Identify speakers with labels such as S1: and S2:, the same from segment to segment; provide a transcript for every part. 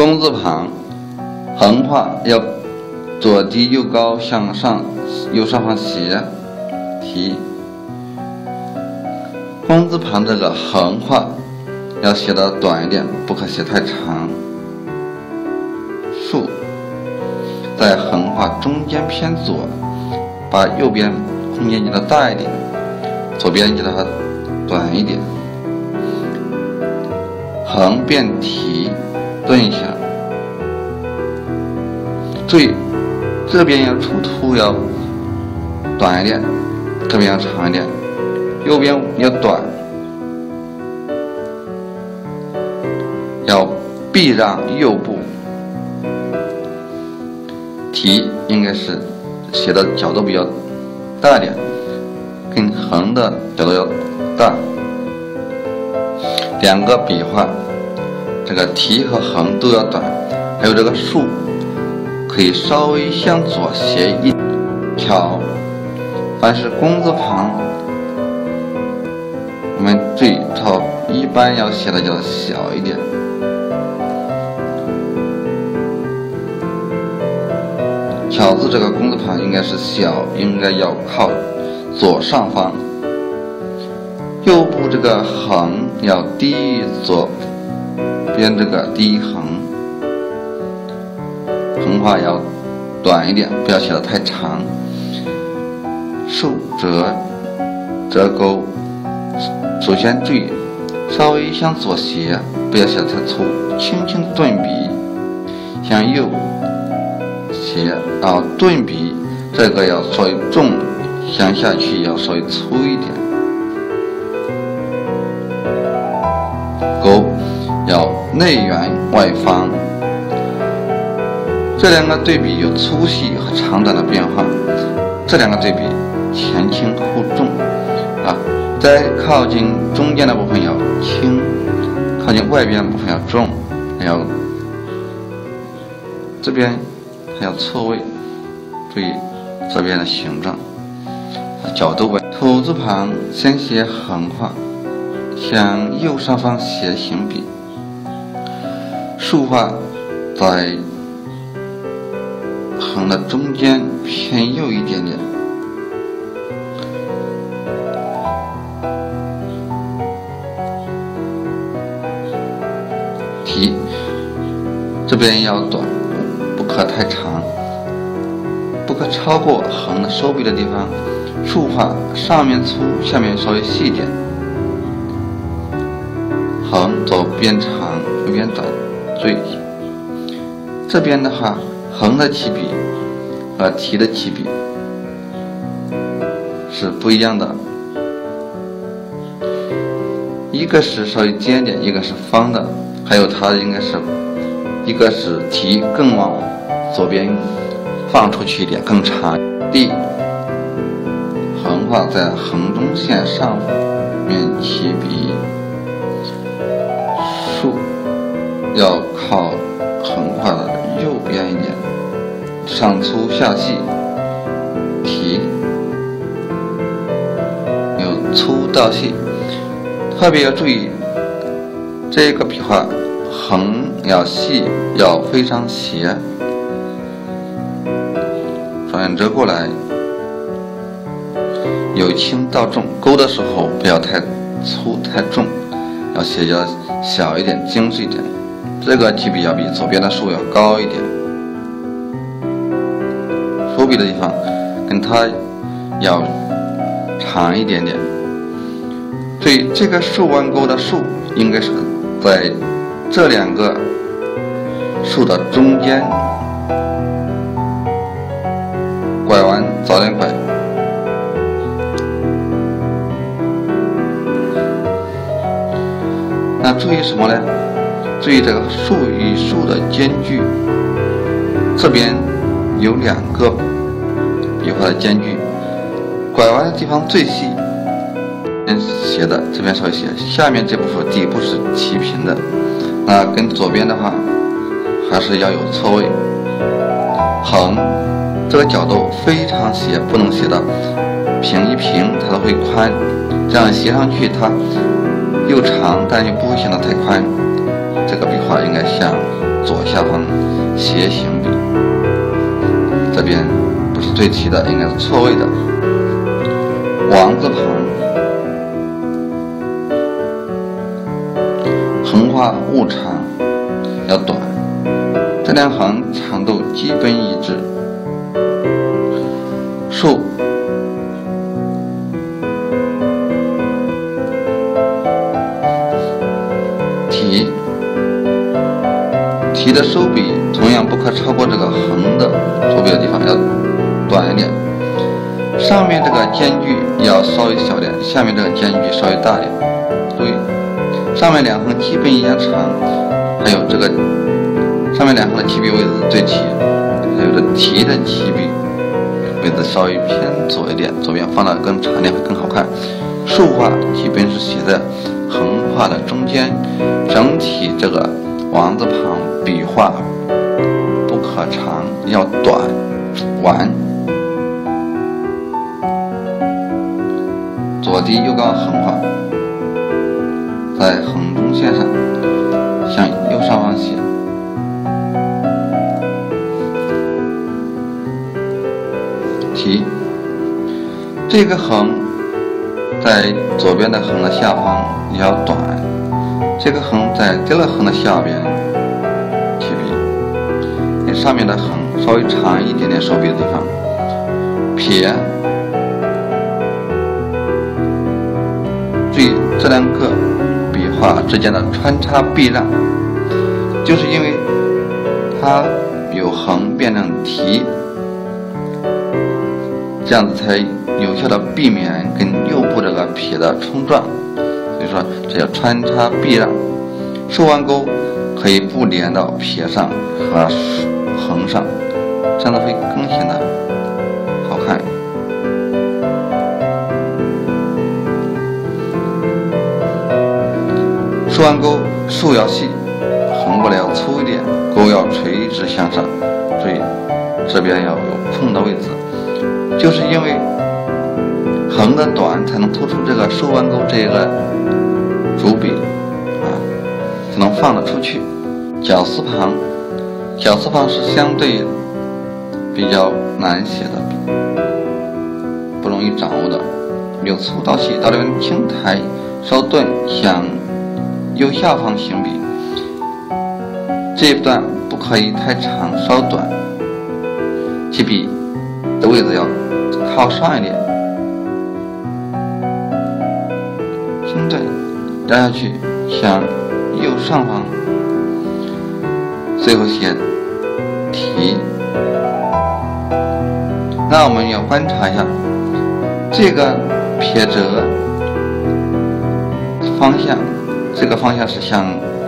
S1: 工字旁横画要左低右高向上，右上方斜。题：工字旁这个横画要写的短一点，不可写太长。竖在横画中间偏左，把右边空间记得大一点，左边记得它短一点。横变提，顿一下。注意，这边要出凸要短一点，这边要长一点，右边要短，要避让右部。提应该是写的角度比较大点，跟横的角度要大。两个笔画，这个提和横都要短，还有这个竖可以稍微向左斜一挑。凡是工字旁，我们最少一般要写的较小一点。挑字这个工字旁应该是小，应该要靠左上方。右部这个横要低于左边这个第一横，横画要短一点，不要写得太长。竖折钩，首先注意稍微向左斜，不要写得太粗，轻轻顿笔，向右斜，然后顿笔，这个要稍微重，向下去要稍微粗一点。钩要内圆外方，这两个对比有粗细和长短的变化。这两个对比前轻后重啊，在靠近中间的部分要轻，靠近外边部分要重，要这边还要错位，注意这边的形状、角度。土字旁先写横画，向右上方斜行笔。竖画在横的中间偏右一点点。题这边要短，不可太长，不可超过横的收笔的地方。竖画上面粗，下面稍微细一点。横左边长，右边短。注意，这边的话，横的起笔和提的起笔是不一样的，一个是稍微尖点，一个是方的，还有它应该是一个是提更往左边放出去一点，更长。D 横画在横中线上面起笔，竖要靠横画的右边一点，上粗下细。提由粗到细，特别要注意这个笔画横要细，要非常斜，转折过来，由轻到重。勾的时候不要太粗太重，要写较小一点，精致一点。这个提笔要比左边的竖要高一点，收笔的地方跟它要长一点点。所以这个竖弯钩的竖应该是在这两个竖的中间，拐弯早点拐。那注意什么呢？注意这个竖与竖的间距，这边有两个笔画的间距，拐弯的地方最细，斜的这边稍微斜，下面这部分底部是齐平的，那跟左边的话还是要有错位。横这个角度非常斜，不能斜的平一平它都会宽，这样斜上去它又长，但又不会显得太宽。这个笔画应该像左下方斜行笔，这边不是对齐的，应该是错位的。王字旁，横画误长要短，这两横长度基本一致。竖提的收笔同样不可超过这个横的收笔的地方，要短一点。上面这个间距要稍微小点，下面这个间距稍微大一点。注意，上面两横基本一样长，还有这个上面两横的起笔位置对齐，还有这提的起笔位置稍微偏左一点，左边放的更长一点会更好看。竖画基本是写在横画的中间，整体这个王字旁笔画不可长，要短完。左低右高横画，在横中线上向右上方写。提这个横在左边的横的下方要短，这个横在第二横的下边起笔，你上面的横稍微长一点点手笔的地方撇。注意这两个笔画之间的穿插避让，就是因为它由横变成提，这样子才有效的避免跟右部这个撇的冲撞，所以说这叫穿插避让。竖弯钩可以不连到撇上和横上，这样子会更显得好看。竖弯钩，竖要细，横过来要粗一点，钩要垂直向上。注意这边要有空的位置，就是因为横的短才能突出这个竖弯钩这个主笔才能放得出去。绞丝旁，绞丝旁是相对比较难写的笔，不容易掌握的，由粗到细，到这边轻抬稍顿，向右下方行笔，这一段不可以太长，稍短，起笔的位置要靠上一点，轻顿压下去，向右上方，最后写提。那我们要观察一下这个撇折方向，这个方向是向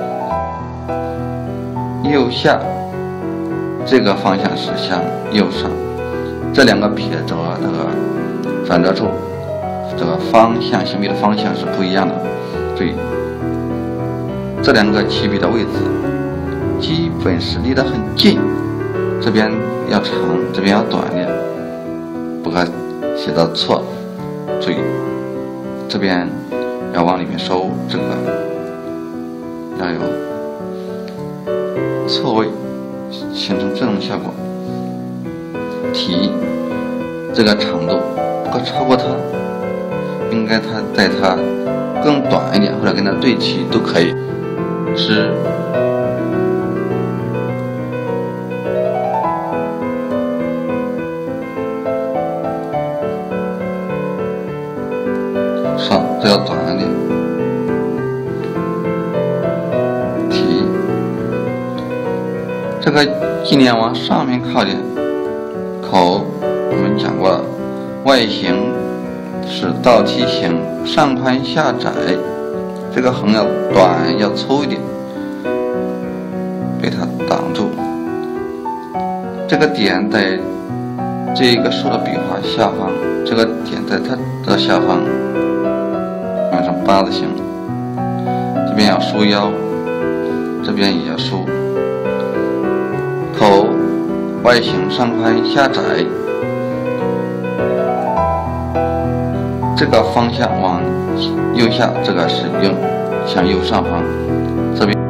S1: 右下，这个方向是向右上，这两个撇折这个转折处，这个方向行笔的方向是不一样的。注意这两个起笔的位置基本是离得很近，这边要长，这边要短一点，不可写到错。注意这边要往里面收，这个要有错位，形成这种效果。提这个长度不可超过它，应该它在它更短一点，或者跟它对齐都可以。是上这要短一点。提这个尽量往上面靠点。口我们讲过了，外形是倒梯形，上宽下窄，这个横要短要粗一点，被它挡住。这个点在这个竖的笔画下方，这个点在它的下方，用成八字形。这边要梳腰，这边也要梳。口外形上宽下窄，这个方向往右下，这个是向右上方，这边